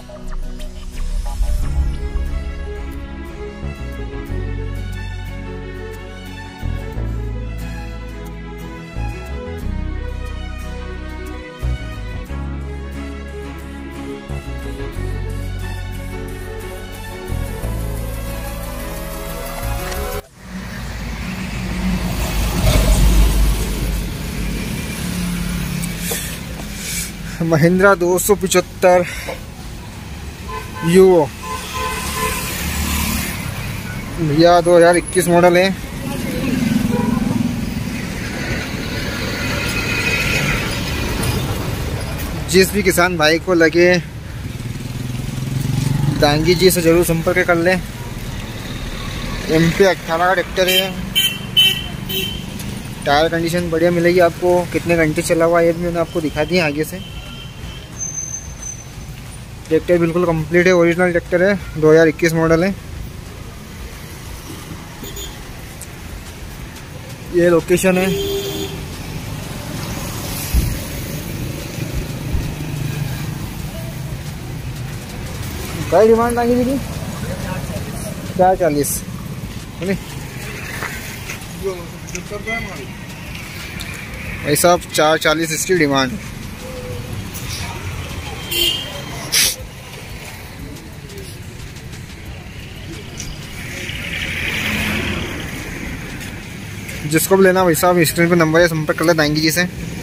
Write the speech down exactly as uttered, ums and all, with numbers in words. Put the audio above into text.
महिंद्रा दो सौ पिचहत्तर यूओ भैया दो हज़ार इक्कीस मॉडल है। जिस भी किसान भाई को लगे दांगी जी से जरूर संपर्क कर लें। एम पी अट्ठारह का ट्रैक्टर है। टायर कंडीशन बढ़िया मिलेगी आपको। कितने घंटे चला हुआ है ये भी मैंने आपको दिखा दिया आगे से। ट्रैक्टर बिल्कुल कंप्लीट है, ओरिजिनल ट्रैक्टर है, दो हज़ार इक्कीस मॉडल है। ये लोकेशन है। क्या डिमांड आएगी दीदी? चार चालीस ऐसा आप चार चालीस इसकी डिमांड। जिसको भी लेना वैसा आप स्क्रीन पर नंबर है, संपर्क कर ले दाएंगी जी से।